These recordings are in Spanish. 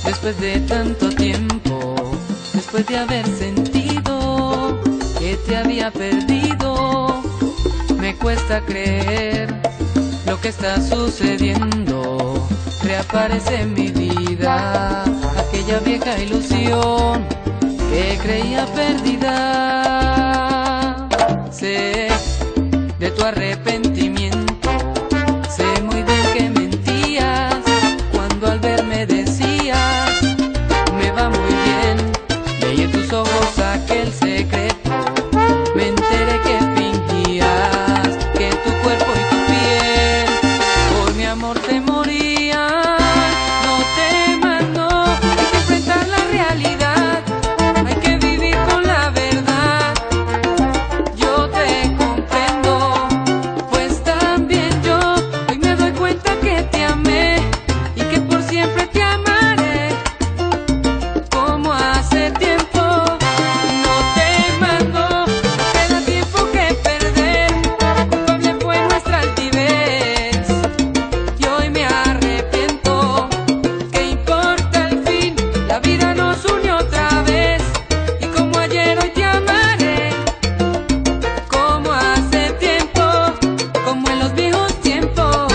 Después de tanto tiempo, después de haber sentido que te había perdido, me cuesta creer lo que está sucediendo. Reaparece en mi vida aquella vieja ilusión que creía perdida. Sé de tu arrepentimiento, sé muy bien que mentías cuando al verme decías me va muy bien. Leí en tus ojos aquel secreto, me enteré que fingías que tu cuerpo y tu piel por mi amor te morían. No temas, no, hay que enfrentar la realidad, hay que vivir con la verdad. Yo te comprendo, pues también yo hoy me doy cuenta que te amé y que por siempre te amaré como hace tiempo. No temas, no, no queda tiempo que perder, culpable fue nuestra altivez y hoy me arrepiento. ¿Qué importa el fin? La vida nos unió otra vez y como ayer hoy te amaré como hace tiempo, como en los viejos tiempos.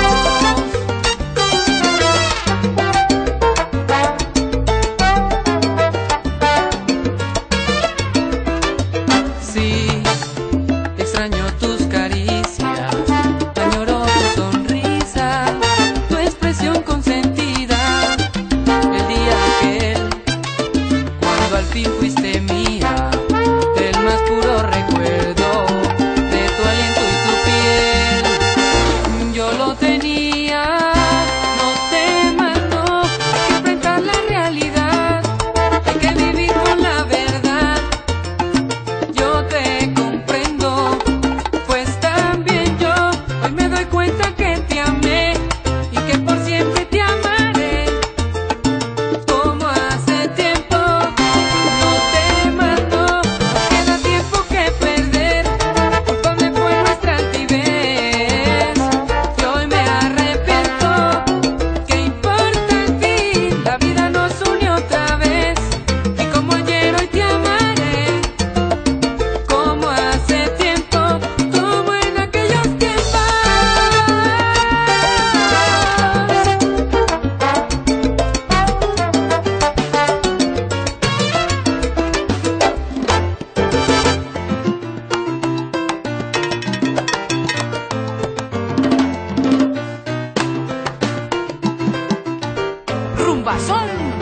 Sí, extraño tus caricias, añoro tu sonrisa, tu expresión consentida. El día aquel, cuando al fin fuiste mía, el más puro recuerdo de tu aliento y tu piel, yo lo tenía. No temas, no, hay que enfrentar la realidad, hay que vivir con la verdad. Yo te comprendo, pues también yo hoy me doy cuenta que te amé y que por siempre te amaré como hace tiempo. No temas, no, no queda tiempo que perder, culpable fue nuestra altivez y hoy me arrepiento. ¿Qué importa el fin? La vida nos unió otra vez y como ayer hoy te amaré como hace tiempo, como en aquellos tiempos. Rumbazón.